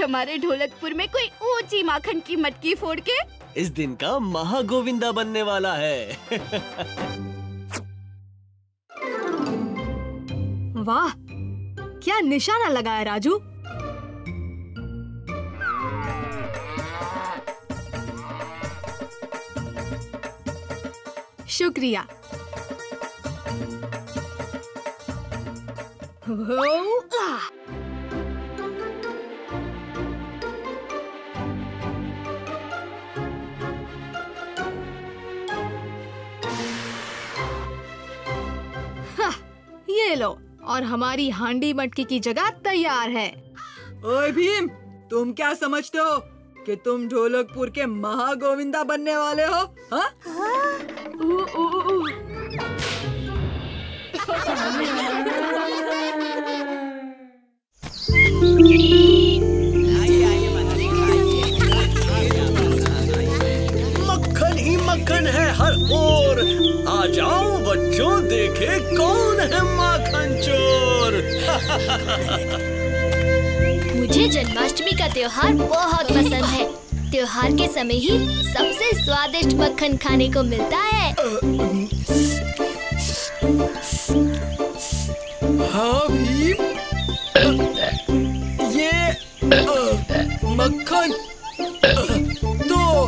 हमारे ढोलकपुर में कोई ऊंची माखन की मटकी फोड़ के इस दिन का महागोविंदा बनने वाला है। वाह, क्या निशाना लगाया राजू। शुक्रिया। ये लो, और हमारी हांडी मटकी की जगह तैयार है। ओए भीम, तुम क्या समझते हो कि तुम ढोलकपुर के महागोविंदा बनने वाले हो? हाँ? मक्खन ही मक्खन है हर ओर। आ जाओ बच्चों, देखे कौन है माखन चोर। मुझे जन्माष्टमी का त्योहार बहुत पसंद है। त्योहार के समय ही सबसे स्वादिष्ट मक्खन खाने को मिलता है। हाँ भीम, ये मक्खन तो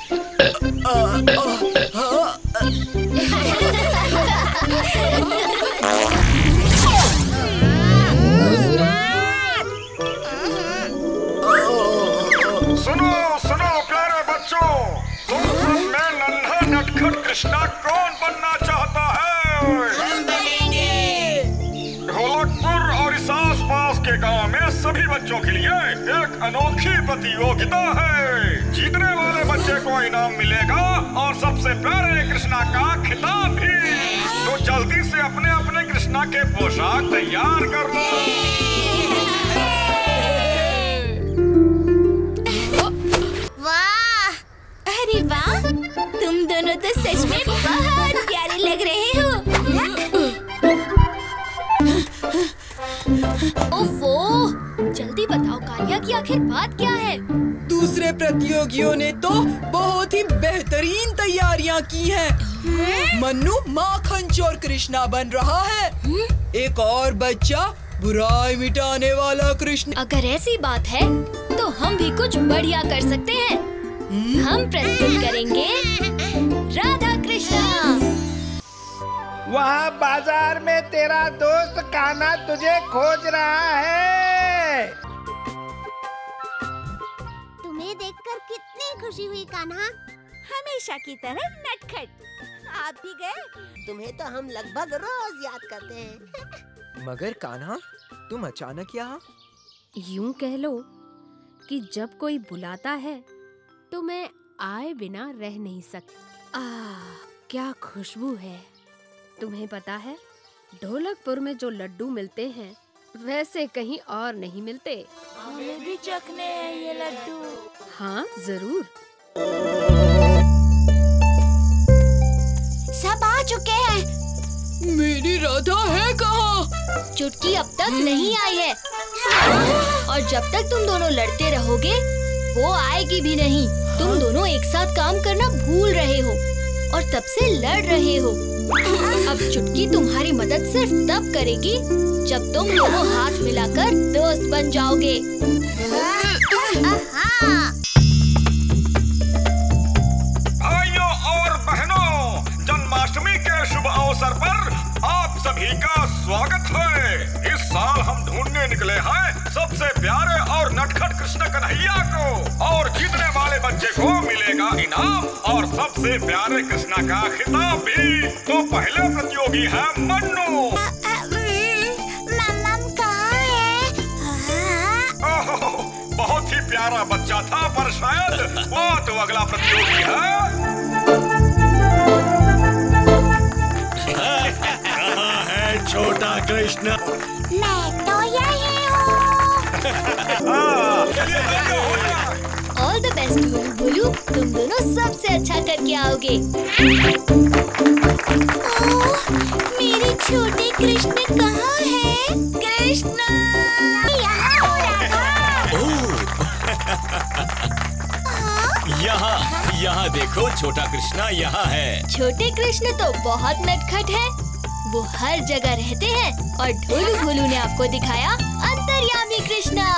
सुनो प्यारे बच्चों, तुम सब में नन्हा नटखट कृष्णा कौन बनना चाहता है? हम बनेंगे। ढोलकपुर और इस आसपास के गांव में सभी बच्चों के लिए एक अनोखी प्रतियोगिता है। जीतने वाले बच्चे को इनाम मिलेगा और सबसे प्यारे कृष्णा का खिताब भी। तो जल्दी से अपने अपने कृष्णा के पोशाक तैयार कर लो। अरे वाह, तुम दोनों तो सच में बहुत प्यारे लग रहे हो। ओफो, जल्दी बताओ कालिया कि आखिर बात क्या है? दूसरे प्रतियोगियों ने तो बहुत ही बेहतरीन तैयारियां की हैं। मन्नू माखन चोर कृष्णा बन रहा है। एक और बच्चा बुराई मिटाने वाला कृष्ण। अगर ऐसी बात है तो हम भी कुछ बढ़िया कर सकते हैं। हम प्रस्तुत करेंगे राधा कृष्णा। वहाँ बाजार में तेरा दोस्त कान्हा तुझे खोज रहा है। तुम्हें देखकर कितनी खुशी हुई कान्हा। हमेशा की तरह नटखट। आप भी गए? तुम्हें तो हम लगभग रोज याद करते हैं। मगर कान्हा, तुम अचानक यहाँ? यूं कह लो कि जब कोई बुलाता है तो मैं आए बिना रह नहीं सकती। क्या खुशबू है। तुम्हें पता है, ढोलकपुर में जो लड्डू मिलते हैं वैसे कहीं और नहीं मिलते। हमें भी चखने हैं ये लड्डू। हाँ जरूर। सब आ चुके हैं। मेरी राधा है कहाँ? चुटकी अब तक नहीं आई है। और जब तक तुम दोनों लड़ते रहोगे वो आएगी भी नहीं। तुम दोनों एक साथ काम करना भूल रहे हो और तब से लड़ रहे हो। अब चुटकी तुम्हारी मदद सिर्फ तब करेगी जब तुम दोनों हाथ मिलाकर दोस्त बन जाओगे। भाइयों और बहनों, जन्माष्टमी के शुभ अवसर पर आप सभी का स्वागत है। इस साल हम ढूंढने निकले हैं सबसे प्यारे और नटखट कृष्ण कन्हैया को, और जीतने वाले बच्चे को मिलेगा इनाम और सबसे प्यारे कृष्णा का खिताब भी। तो पहले प्रतियोगी है मन्नू। मम्मम कहाँ है? ओह, बहुत ही प्यारा बच्चा था, पर शायद वो तो अगला प्रतियोगी है। कहाँ है छोटा कृष्ण? मैं तो यही हूँ। All the best Bholu Bholu, तुम दोनों सबसे अच्छा करके आओगे। ओह, मेरे छोटे कृष्ण कहाँ है? कृष्ण यहाँ हो रहा। यहाँ देखो, छोटा कृष्णा यहाँ है। छोटे कृष्ण तो बहुत नटखट है। वो हर जगह रहते हैं और ढोलू भोलू ने आपको दिखाया अंतर्यामी कृष्णा।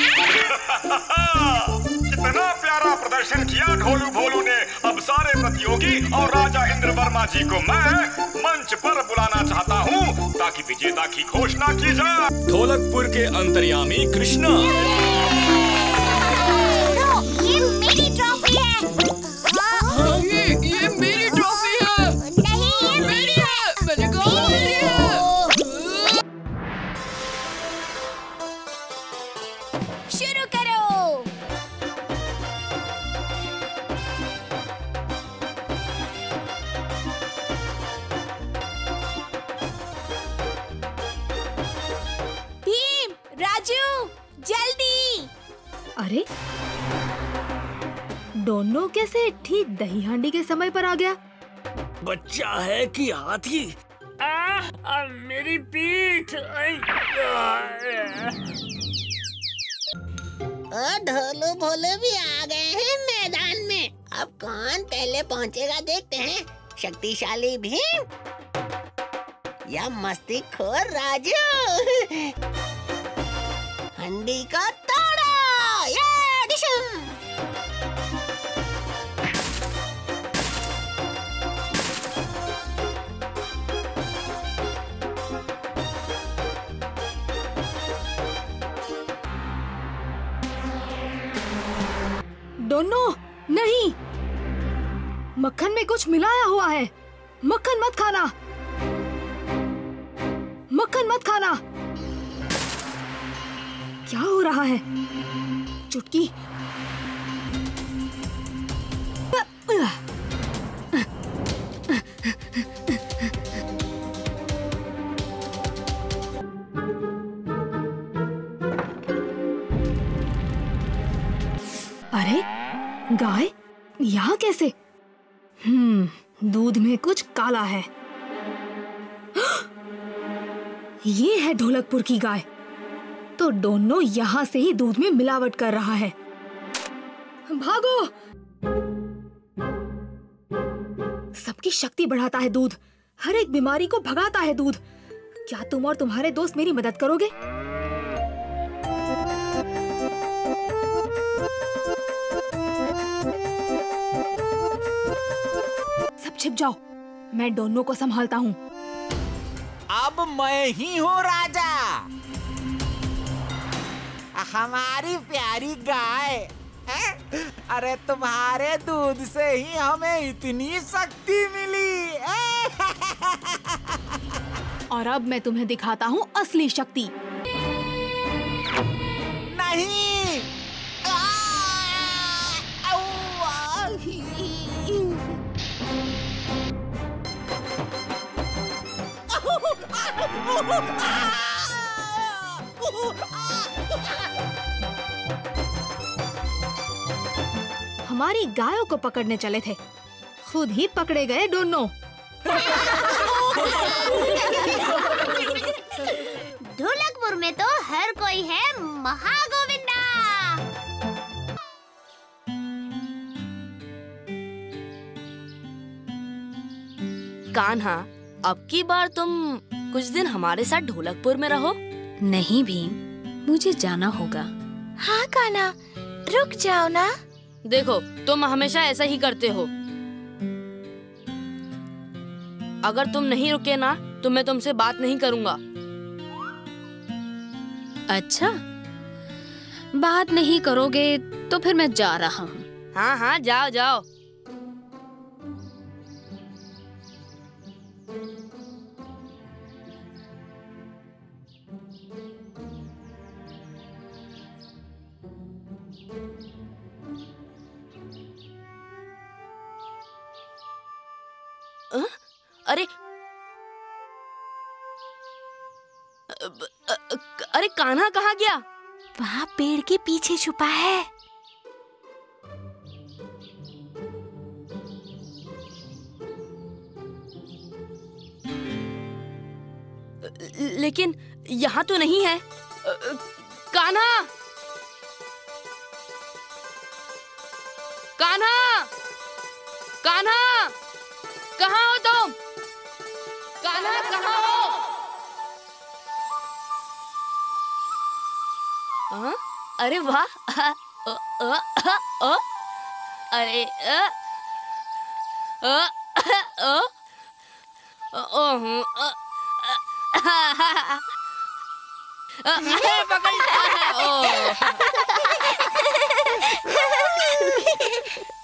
कितना प्यारा प्रदर्शन किया ढोलू भोलू ने। अब सारे प्रतियोगी और राजा इंद्र वर्मा जी को मैं मंच पर बुलाना चाहता हूँ ताकि विजेता की घोषणा की जाए। ढोलकपुर के अंतर्यामी कृष्णा। ये मेरी ट्रॉफी है। ये मेरी ट्रॉफी है। नहीं, ये मेरी है। मैंने कहा मेरी है। शुरू करो। भीम, राजू, जल्दी। अरे दोनों कैसे ठीक दही हांडी के समय पर आ गया? बच्चा है कि हाथी? मेरी पीठ। ढोलू भोलू भी आ गए हैं मैदान में। अब कौन पहले पहुंचेगा देखते हैं। शक्तिशाली भीम या मस्तीखोर राजू। हंडी का तोड़ा। ये डिशम। दोनों नहीं, मक्खन में कुछ मिलाया हुआ है। मक्खन मत खाना, मक्खन मत खाना। क्या हो रहा है? चुटकी। अरे गाय यहाँ कैसे? दूध में कुछ काला है। ये है ढोलकपुर की गाय। तो दोनों यहाँ से ही दूध में मिलावट कर रहा है। भागो! सबकी शक्ति बढ़ाता है दूध, हर एक बीमारी को भगाता है दूध। क्या तुम और तुम्हारे दोस्त मेरी मदद करोगे? सब छिप जाओ, मैं दोनों को संभालता हूँ। अब मैं ही हूँ राजा। हमारी प्यारी गाय। अरे तुम्हारे दूध से ही हमें इतनी शक्ति मिली। और अब मैं तुम्हें दिखाता हूँ असली शक्ति। नहीं। हमारी गायों को पकड़ने चले थे, खुद ही पकड़े गए दोनों। ढोलकपुर में तो हर कोई है महागोविंदा। कान्हा, अब की बार तुम कुछ दिन हमारे साथ ढोलकपुर में रहो। नहीं भीम, मुझे जाना होगा। हाँ कान्हा, रुक जाओ ना। देखो, तुम हमेशा ऐसा ही करते हो। अगर तुम नहीं रुके ना तो मैं तुमसे बात नहीं करूंगा। अच्छा, बात नहीं करोगे तो फिर मैं जा रहा हूँ। हाँ हाँ, जाओ जाओ। अरे अरे कान्हा कहाँ गया? वहाँ पेड़ के पीछे छुपा है। लेकिन यहाँ तो नहीं है। कान्हा! कान्हा, कहाँ हो तुम? कान्हा कहाँ हो? अरे वाह, अरे पकड़